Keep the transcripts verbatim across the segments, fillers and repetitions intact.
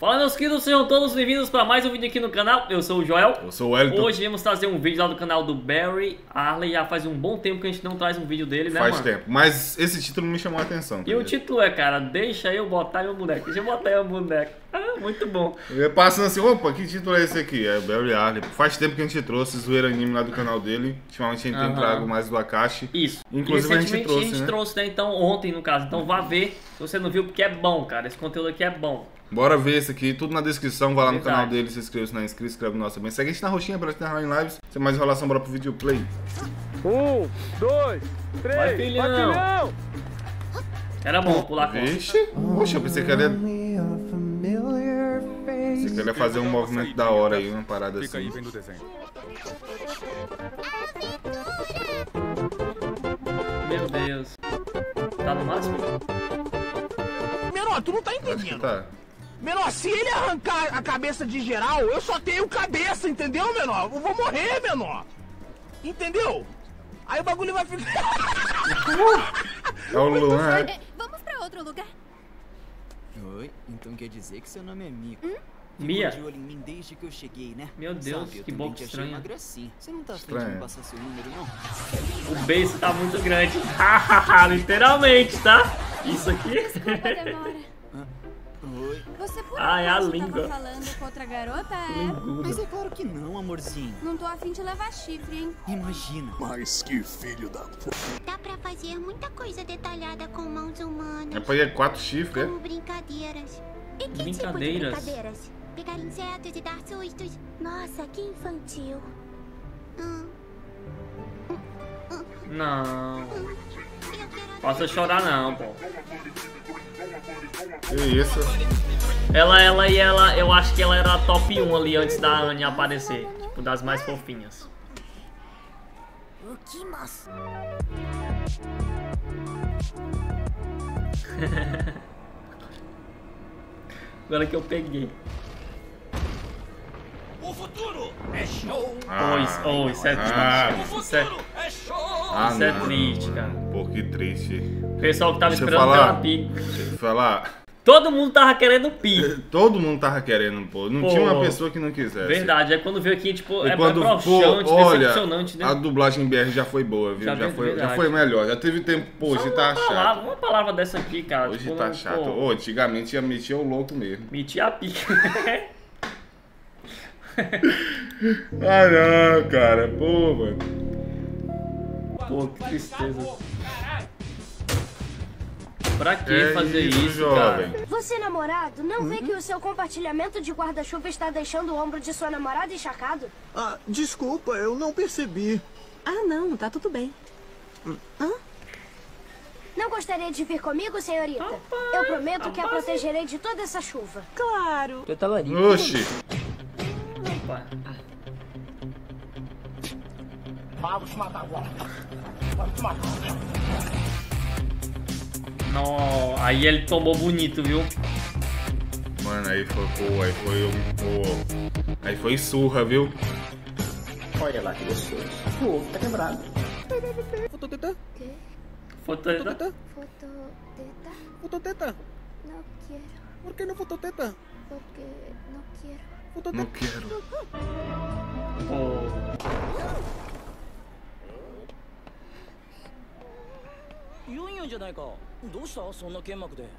Fala, meus queridos, sejam todos bem-vindos para mais um vídeo aqui no canal. Eu sou o Joel. Eu sou o Wellington. Hoje vamos trazer um vídeo lá do canal do Barry Harley. Já faz um bom tempo que a gente não traz um vídeo dele, né, Faz mano? tempo, mas esse título me chamou a atenção. E o título é, cara, deixa eu botar meu boneco. Deixa eu botar meu boneco. Ah, muito bom. Eu passando assim, opa, que título é esse aqui? É Barry Harley. Faz tempo que a gente trouxe Zoeira Anime lá do canal dele. Ultimamente a gente tem Aham. trago mais do Akashi. Isso. Inclusive e a gente trouxe, a gente né? trouxe, né? Então, ontem, no caso. Então, vá ver. Se você não viu, porque é bom, cara. Esse conteúdo aqui é bom. Bora ver esse aqui, tudo na descrição. Vai lá no Verdade. canal dele, se inscreva, se não é inscrito, se inscreve no nosso também. Segue a gente na roxinha para estar em lives. Sem mais enrolação, bora pro vídeo play. Um, dois, três, Vai, filhão. vai, filhão! Era bom pular com. Vixe, poxa, eu pensei que ele ia... Pensei que ele ia fazer um movimento da hora aí, uma parada Fica aí assim. vendo o desenho. Meu Deus. Tá no máximo? Menor, tu não tá Acho que entendendo. tá. Menor, se ele arrancar a cabeça de geral, eu só tenho cabeça, entendeu, menor? Eu vou morrer, menor. Entendeu? Aí o bagulho vai ficar... É o Luan, é? É, vamos pra outro lugar? Oi, então quer dizer que seu nome é Miko. Mia. Ficou de olho em mim desde que eu cheguei, né? Meu Deus, Sabe, eu que também boca te achei estranha. uma gracinha. Você não tá afim de Estranho. me passar seu número, não? O beijo tá muito grande. Literalmente, tá? Isso aqui. Desculpa a demora. Oi. Você por Ah, é a acaso língua. tava falando com outra garota, é? Mas é claro que não, amorzinho. Não tô afim de levar chifre, hein? Imagina. Dá pra fazer muita coisa detalhada com mãos humanas. É pra ir a quatro chifres, Como brincadeiras. E que Brincadeiras? tipo de brincadeiras? Pegar insetos e dar sustos. Nossa, que infantil. Hum, Não. eu quero... Posso chorar não, pô. é? Que isso? Ela, ela e ela, eu acho que ela era a top um ali antes da Anne aparecer. Tipo, das mais fofinhas. Agora que eu peguei. Ah, Oh, isso, oh, isso é ah, triste. Isso é, ah, isso é não. triste, cara. Pô, que triste. O pessoal que tava Deixa eu esperando falar. pela pi. Deixa eu falar. Todo mundo tava querendo pi. Todo mundo tava querendo, pô. Não Pô, tinha uma pessoa que não quisesse. Verdade, é quando veio aqui, tipo, E é, quando, é broxante, pô, olha, decepcionante, né? a dublagem em B R já foi boa, viu? Já Já, deu- foi, já verdade. foi melhor. Já teve tempo, pô, hoje tá Uma palavra, chato. uma palavra dessa aqui, cara. Hoje tipo, tá não, chato. pô, Ô, antigamente ia meter o louco mesmo. meti a pica. Ah, não, cara. Pô, mano. Pô, que tristeza. Pra que É fazer isso, isso, jovem. cara? Você, namorado, não vê que o seu compartilhamento de guarda-chuva está deixando o ombro de sua namorada encharcado? Ah, desculpa, eu não percebi. Ah, não, tá tudo bem. Não gostaria de vir comigo, senhorita? Eu prometo que a protegerei de toda essa chuva. Claro. Oxi. Opa. Vamos te matar agora. Vamos te matar. Não, aí ele tomou bonito, viu? Mano, aí foi, pô, aí foi, pô. Aí foi surra, viu? Olha lá que gostoso. O ovo tá quebrado. Fototeta? Foteta. Fototeta? Fototeta? Fototeta? Não quero, Por que não fototeta? porque não quero. Não Fototeta? quero. Pô. ユンユンじゃないか。どうしたそんな剣幕で。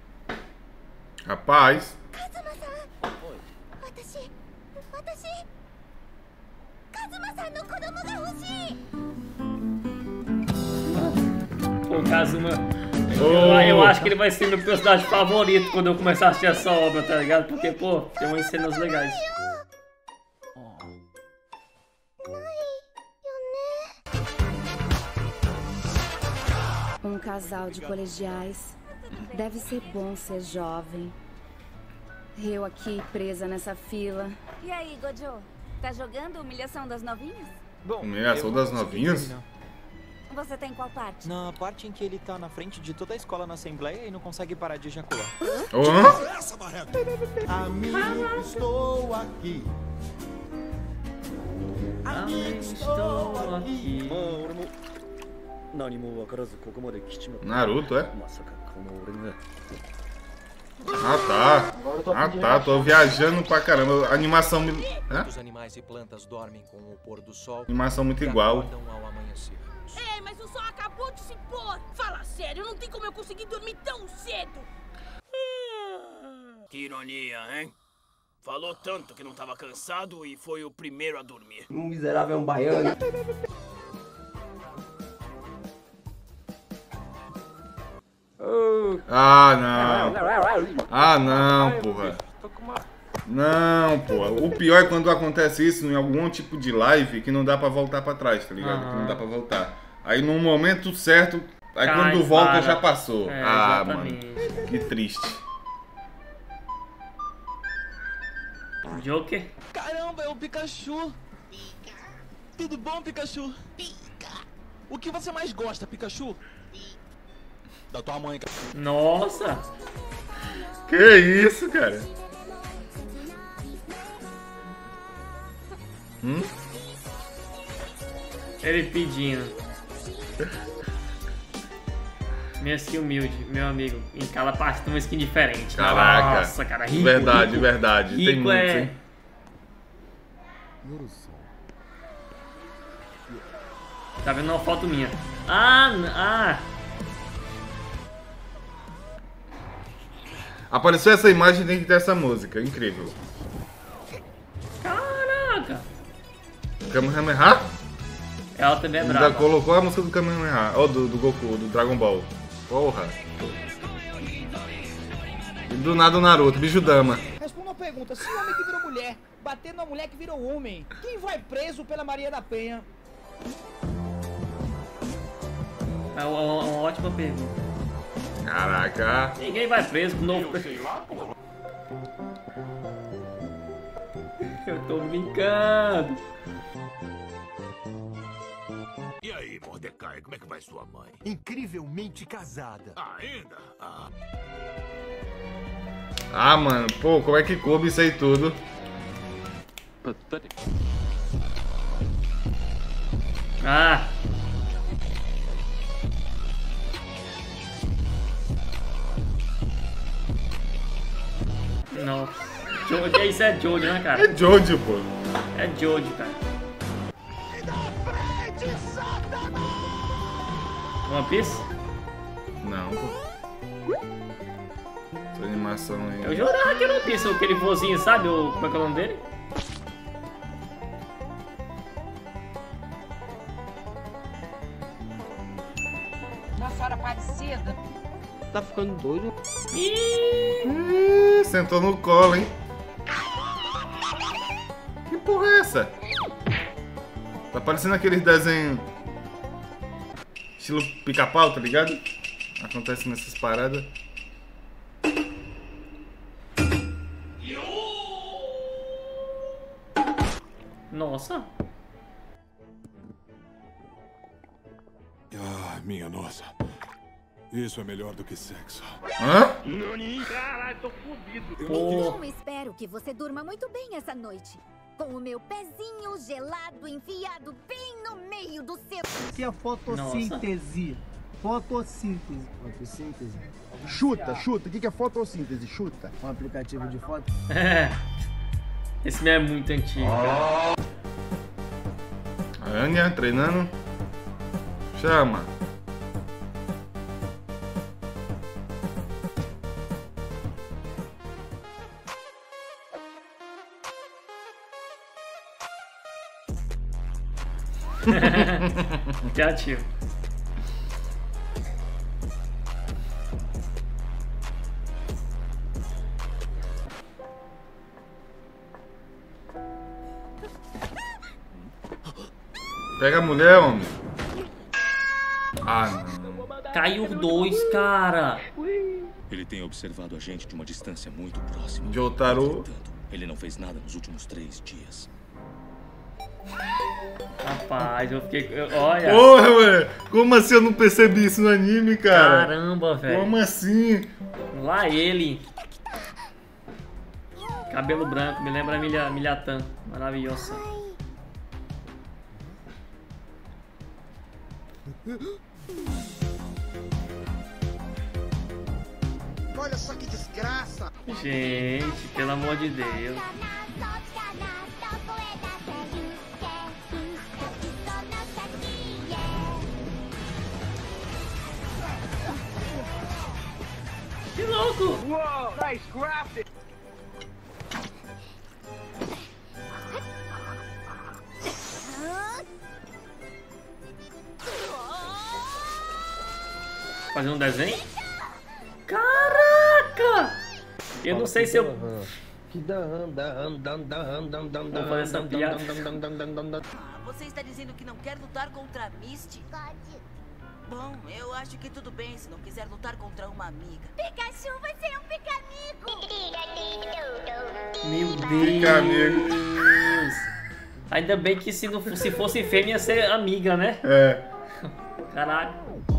Rapaz. 私、私、カズマさんの子供が欲しい。 Pô, Kazuma. Ô. Eu, eu acho que ele vai ser meu personagem favorito quando eu começar a assistir essa obra, tá ligado? Porque, pô, tem umas cenas legais. Um casal de colegiais. Deve ser bom ser jovem. Eu aqui presa nessa fila. E aí, Gojo? Tá jogando Humilhação das Novinhas? Bom, Humilhação eu das não consegui novinhas? terminar. Você tá em qual parte? Na parte em que ele tá na frente de toda a escola na assembleia e não consegue parar de ejacular. Hã? Amigo, estou aqui. Amigo, estou aqui. 俺も何も分からずここまで来ちまった。 Naruto, é? まさかこの俺が Ah, tá. Ah, tá. Tô viajando pra caramba. Animação... Hã? Os animais e plantas dormem com o pôr do sol. Animação muito igual. Ao amanhecer. Ei, mas o sol acabou de se pôr. Fala sério, não tem como eu conseguir dormir tão cedo. Que ironia, hein? Falou tanto que não tava cansado e foi o primeiro a dormir. Um miserável é um baiano. Ah, não. Ah, não, porra. Não, porra. O pior é quando acontece isso em algum tipo de live que não dá pra voltar pra trás, tá ligado? Uhum. Que não dá pra voltar. Aí no momento certo, aí Cai, quando volta para. já passou. É, ah, exatamente. mano. Que triste. Joker? Caramba, é o Pikachu. Tudo bom, Pikachu? O que você mais gosta, Pikachu? Da tua mãe. Nossa! Que isso, cara? Hum? Ele pedindo. Minha skin humilde, meu amigo. Em cada parte tem uma skin diferente. Caraca. Nossa, cara, rico. Verdade, rico. verdade. Rico Tem muitos, é... hein? Tá vendo uma foto minha? Ah, ah. Apareceu essa imagem dentro dessa música. Incrível. Caraca. Kamehameha? Ela também é Ainda brava. colocou a música do Kamehameha. Ó, oh, do, do Goku, do Dragon Ball. Porra. E do nada o Naruto, Bijudama. Responda uma pergunta. Se o homem que virou mulher bater na mulher que virou homem, quem vai preso pela Maria da Penha? É uma, uma, uma ótima pergunta. Caraca. Ninguém vai preso com novo... Eu tô brincando. E aí, Mordecai, como é que vai sua mãe? Incrivelmente casada. Ainda? Ah. Ah, mano, pô, como é que coube isso aí tudo? Ah. Não. Jojo, isso é Jojo, né, cara? É Jojo, pô. É Jojo, cara. One Piece? Não, pô. Essa animação aí. Eu jurava que era One Piece, aquele vozinho, sabe? O, como é que é o nome dele? Nossa hora parecida. Tá ficando doido? Ih, sentou no colo, hein? Que porra é essa? Tá parecendo aqueles desenhos estilo pica-pau, tá ligado? Acontece nessas paradas. Nossa. Ah, minha nossa. Isso é melhor do que sexo. Hã? Caralho, tô fudido. Eu espero que você durma muito bem essa noite. Com o meu pezinho gelado enfiado bem no meio do seu... O que é fotossíntese? Nossa. Fotossíntese. Fotossíntese? Chuta, chuta. O que é fotossíntese? Chuta. Um aplicativo de foto? É. Esse mesmo é muito antigo, cara. A Anya treinando. Chama. Criativo. Pega a mulher, homem. Ah, não. Caiu dois, cara. Ele tem observado a gente de uma distância muito próxima. Jotaro. Ele não fez nada nos últimos três dias. Rapaz, eu fiquei... eu- olha... Porra, mano. Como assim eu não percebi isso no anime, cara? Caramba, velho. Como assim? Lá ele. Cabelo branco, me lembra a Milha, Milhatan. Maravilhosa. Olha só que desgraça. Gente, pelo amor de Deus. Que louco! Uou, nice graphic! Fazer um desenho? Caraca! Eu não sei se eu... Vou fazer essa piada. Você está dizendo que não quer lutar contra a Misty? Bom, eu acho que tudo bem se não quiser lutar contra uma amiga. Pikachu, você é um pica-amigo! Meu Deus! Pica-amigo. Ainda bem que se, não, se fosse fêmea ia ser amiga, né? É. Caralho.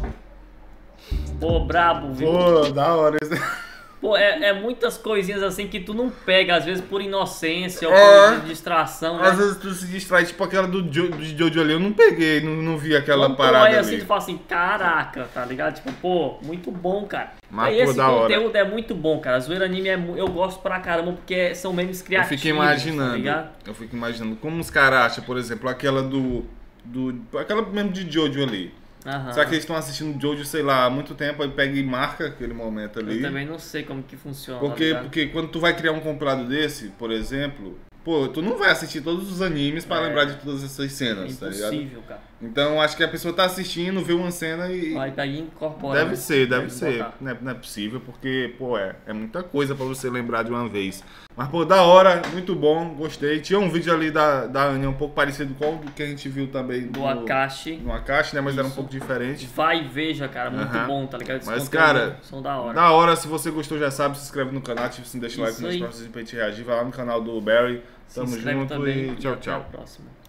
Pô, brabo, viu? Pô, da hora isso. Pô, é, é muitas coisinhas assim que tu não pega, às vezes por inocência ou É. por distração, né? Às vezes tu se distrai, tipo aquela do, jo, do Jojo ali, eu não peguei, não, não vi aquela Quando tu parada olha ali. assim, tu fala assim, caraca, tá ligado? Tipo, pô, muito bom, cara. Mas, Aí pô, esse da hora. conteúdo é muito bom, cara. A Zoeira Anime é, mu- eu gosto pra caramba porque são memes Eu criativos, fico tá imaginando, ligado? eu fico imaginando como os caras acham, por exemplo, aquela do, do aquela mesmo de Jojo ali. Aham. Será que eles estão assistindo Jojo, sei lá, há muito tempo, aí pega e marca aquele momento ali? Eu também não sei como que funciona, Porque, tá ligado? porque quando tu vai criar um compilado desse, por exemplo, pô, tu não vai assistir todos os animes pra É. lembrar de todas essas cenas, É tá ligado? impossível, cara. Então acho que a pessoa tá assistindo, vê uma cena e... Vai pegar e incorpora. Deve né? ser, deve Deve ser. botar. Não é, não é possível, porque, pô, é, é muita coisa pra você lembrar de uma vez. Mas, pô, da hora, muito bom, gostei. Tinha um vídeo ali da, da Anya um pouco parecido com o que a gente viu também Do no Akashi. No Akashi, né? Mas era um Isso. pouco diferente. Vai e veja, cara. Muito Aham. bom, tá ligado? Esses Mas, conteúdos cara, são da hora. da hora. Se você gostou, já sabe, se inscreve no canal, ativa o sininho, deixa o like Isso nos aí. próximos pra gente reagir. Vai lá no canal do Barry. Se Tamo inscreve junto também e tchau, até tchau. a próxima.